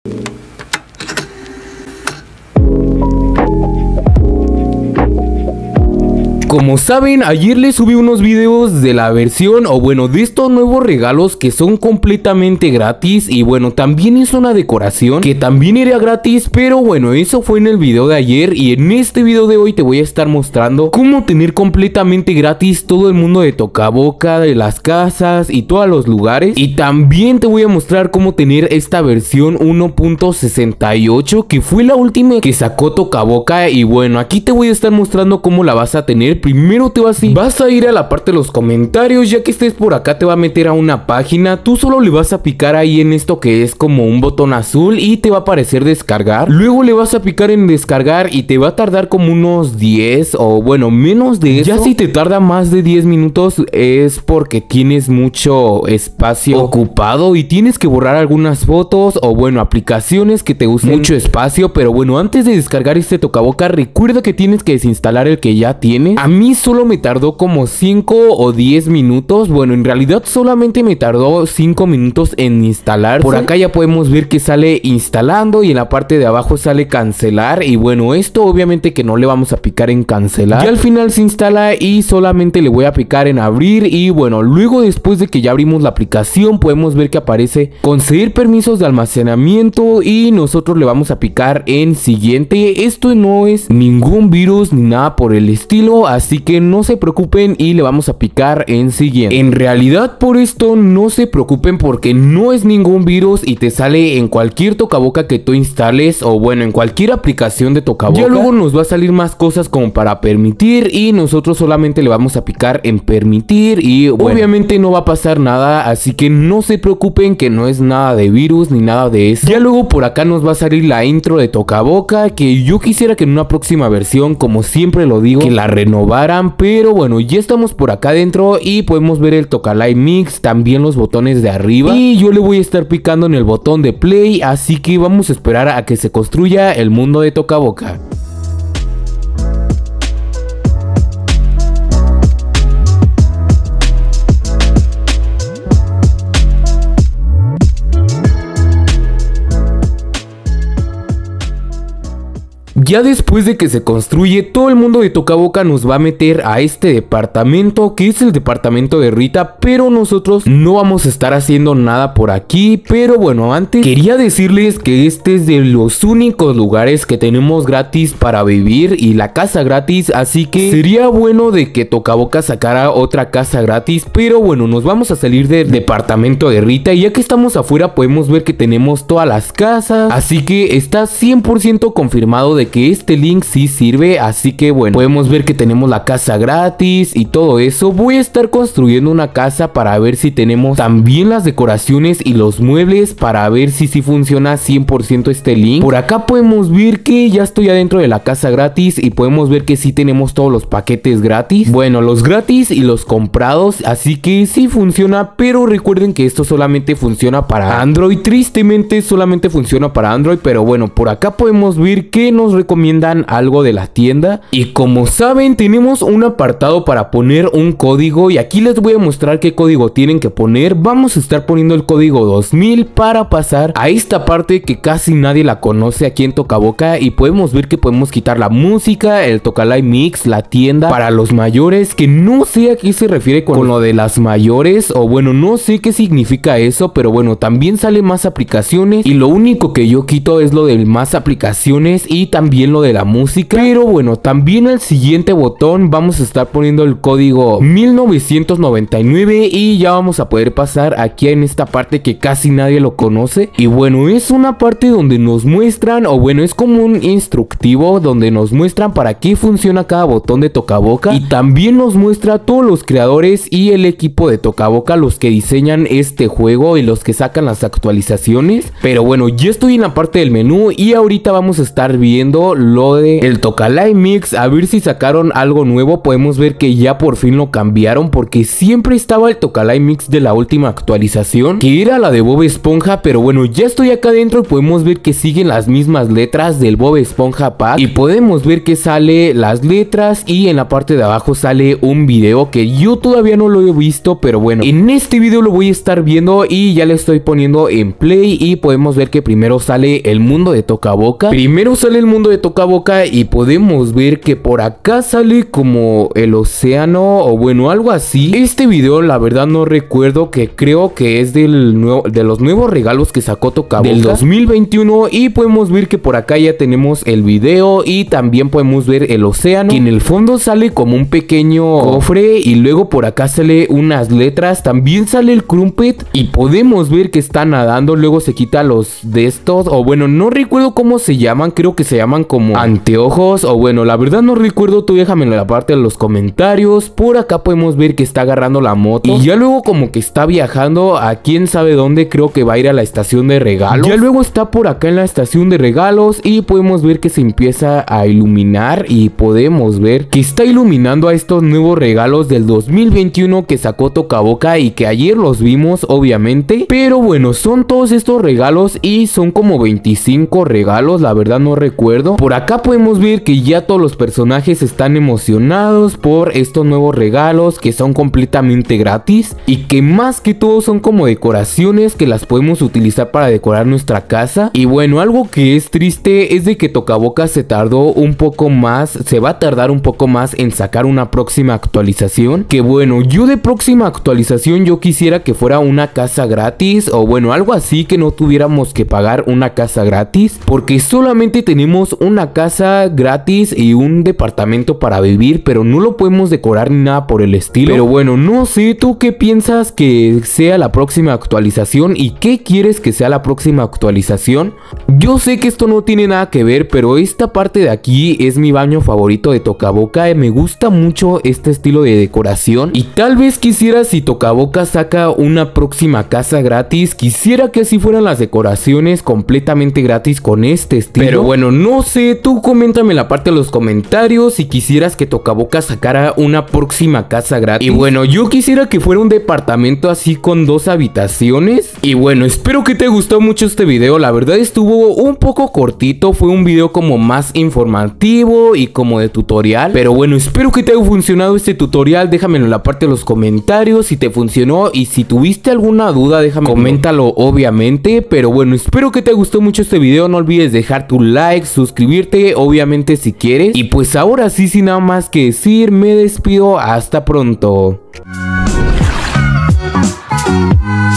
Como saben, ayer les subí unos videos de la versión, o bueno, de estos nuevos regalos que son completamente gratis. Y bueno, también es una decoración que también era gratis, pero bueno, eso fue en el video de ayer. Y en este video de hoy te voy a estar mostrando cómo tener completamente gratis todo el mundo de Tocaboca, de las casas y todos los lugares. Y también te voy a mostrar cómo tener esta versión 1.68, que fue la última que sacó Tocaboca. Y bueno, aquí te voy a estar mostrando cómo la vas a tener. Primero te vas a ir a la parte de los comentarios. Ya que estés por acá te va a meter a una página. Tú solo le vas a picar ahí en esto que es como un botón azul y te va a aparecer descargar. Luego le vas a picar en descargar y te va a tardar como unos 10 o bueno, menos de eso. Ya si te tarda más de 10 minutos es porque tienes mucho espacio ocupado y tienes que borrar algunas fotos o bueno, aplicaciones que te usen mucho espacio. Pero bueno, antes de descargar este Tocaboca, recuerda que tienes que desinstalar el que ya tienes. A mí solo me tardó como 5 o 10 minutos. Bueno, en realidad solamente me tardó 5 minutos en instalar. Por acá ya podemos ver que sale instalando y en la parte de abajo sale cancelar. Y bueno, esto obviamente que no le vamos a picar en cancelar. Ya al final se instala y solamente le voy a picar en abrir. Y bueno, luego después de que ya abrimos la aplicación podemos ver que aparece conseguir permisos de almacenamiento y nosotros le vamos a picar en siguiente. Esto no es ningún virus ni nada por el estilo, así que no se preocupen y le vamos a picar en siguiente. En realidad por esto no se preocupen porque no es ningún virus y te sale en cualquier Tocaboca que tú instales o bueno, en cualquier aplicación de Tocaboca. Ya luego nos va a salir más cosas como para permitir y nosotros solamente le vamos a picar en permitir y bueno, obviamente no va a pasar nada, así que no se preocupen que no es nada de virus ni nada de eso. Ya luego por acá nos va a salir la intro de Tocaboca, que yo quisiera que en una próxima versión, como siempre lo digo, que la renovaran, pero bueno, ya estamos por acá dentro y podemos ver el Tocalive Mix, también los botones de arriba y yo le voy a estar picando en el botón de play, así que vamos a esperar a que se construya el mundo de Tocaboca. Ya después de que se construye, todo el mundo de Tocaboca nos va a meter a este departamento, que es el departamento de Rita, pero nosotros no vamos a estar haciendo nada por aquí. Pero bueno, antes quería decirles que este es de los únicos lugares que tenemos gratis para vivir y la casa gratis, así que sería bueno de que Tocaboca sacara otra casa gratis. Pero bueno, nos vamos a salir del departamento de Rita y ya que estamos afuera podemos ver que tenemos todas las casas, así que está 100% confirmado de que este link sí sirve, así que bueno, podemos ver que tenemos la casa gratis y todo eso. Voy a estar construyendo una casa para ver si tenemos también las decoraciones y los muebles, para ver si sí funciona 100% este link. Por acá podemos ver que ya estoy adentro de la casa gratis y podemos ver que sí tenemos todos los paquetes gratis, bueno, los gratis y los comprados, así que sí funciona. Pero recuerden que esto solamente funciona para Android, tristemente solamente funciona para Android. Pero bueno, por acá podemos ver que nos recomiendan algo de la tienda y como saben tenemos un apartado para poner un código y aquí les voy a mostrar qué código tienen que poner. Vamos a estar poniendo el código 2000 para pasar a esta parte que casi nadie la conoce aquí en Tocaboca y podemos ver que podemos quitar la música, el Tocalive Mix, la tienda para los mayores, que no sé a qué se refiere con lo de las mayores o bueno, no sé qué significa eso, pero bueno, también sale más aplicaciones y lo único que yo quito es lo de más aplicaciones y también lo de la música. Pero bueno, también al siguiente botón vamos a estar poniendo el código 1999 y ya vamos a poder pasar aquí en esta parte que casi nadie lo conoce. Y bueno, es una parte donde nos muestran, o bueno, es como un instructivo donde nos muestran para qué funciona cada botón de Tocaboca y también nos muestra todos los creadores y el equipo de Tocaboca, los que diseñan este juego y los que sacan las actualizaciones. Pero bueno, ya estoy en la parte del menú y ahorita vamos a estar viendo viendo lo de el Tocalay Mix, a ver si sacaron algo nuevo. Podemos ver que ya por fin lo cambiaron, porque siempre estaba el Tocalay Mix de la última actualización, que era la de Bob Esponja, pero bueno, ya estoy acá adentro y podemos ver que siguen las mismas letras del Bob Esponja Pack, y podemos ver que sale las letras y en la parte de abajo sale un video que yo todavía no lo he visto, pero bueno, en este video lo voy a estar viendo y ya le estoy poniendo en play. Y podemos ver que primero sale el mundo de Toca Boca, y podemos ver que por acá sale como el océano o bueno, algo así. Este video la verdad no recuerdo, que creo que es de los nuevos regalos que sacó Toca Boca del 2021. Y podemos ver que por acá ya tenemos el video y también podemos ver el océano, que en el fondo sale como un pequeño cofre, y luego por acá sale unas letras, también sale el Crumpet y podemos ver que está nadando. Luego se quita los de estos, o bueno, no recuerdo cómo se llaman, creo que se llaman como anteojos, o bueno, la verdad no recuerdo, tú déjamelo en la parte de los comentarios. Por acá podemos ver que está agarrando la moto y ya luego como que está viajando a quién sabe dónde, creo que va a ir a la estación de regalos. Ya luego está por acá en la estación de regalos y podemos ver que se empieza a iluminar, y podemos ver que está iluminando a estos nuevos regalos del 2021 que sacó Toca Boca y que ayer los vimos obviamente. Pero bueno, son todos estos regalos y son como 25 regalos, la verdad no recuerdo. Por acá podemos ver que ya todos los personajes están emocionados por estos nuevos regalos que son completamente gratis, y que más que todo son como decoraciones que las podemos utilizar para decorar nuestra casa. Y bueno, algo que es triste es de que Toca Boca se tardó un poco más, se va a tardar un poco más en sacar una próxima actualización. Que bueno, yo de próxima actualización yo quisiera que fuera una casa gratis, o bueno, algo así, que no tuviéramos que pagar una casa gratis, porque solamente tenemos una casa gratis y un departamento para vivir, pero no lo podemos decorar ni nada por el estilo. Pero bueno, no sé, ¿tú qué piensas que sea la próxima actualización y qué quieres que sea la próxima actualización? Yo sé que esto no tiene nada que ver, pero esta parte de aquí es mi baño favorito de Toca Boca. Me gusta mucho este estilo de decoración y tal vez quisiera, si Toca Boca saca una próxima casa gratis, quisiera que así fueran las decoraciones completamente gratis con este estilo. Pero bueno, no sé, tú coméntame en la parte de los comentarios si quisieras que Toca Boca sacara una próxima casa gratis. Y bueno, yo quisiera que fuera un departamento así con 2 habitaciones. Y bueno, espero que te gustó mucho este video. La verdad estuvo un poco cortito, fue un video como más informativo y como de tutorial. Pero bueno, espero que te haya funcionado este tutorial. Déjamelo en la parte de los comentarios si te funcionó, y si tuviste alguna duda déjame, coméntalo obviamente. Pero bueno, espero que te gustó mucho este video. No olvides dejar tu like, suscribirte obviamente si quieres. Y pues ahora sí, sin nada más que decir, me despido. Hasta pronto.